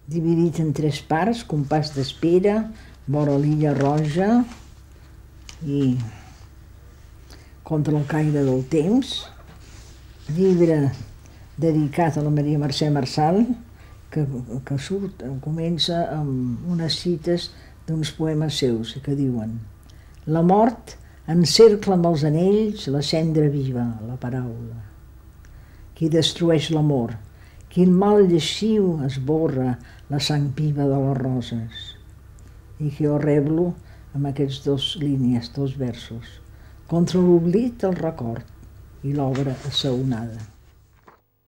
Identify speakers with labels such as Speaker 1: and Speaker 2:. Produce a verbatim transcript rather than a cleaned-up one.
Speaker 1: dividit en tres parts, compàs d'espera, vora l'illa Roja i contra el caire del temps, llibre dedicat a la Maria Mercè Marçal, que, que surt, comença amb unes cites d'uns poemes seus que diuen: la mort encercla amb els anells la cendra viva, la paraula. Qui destrueix l'amor, quin mal lleixiu esborra la sang viva de les roses. I que jo reblo amb aquests dos línies, dos versos: contra l'oblit el record i l'obra assaonada.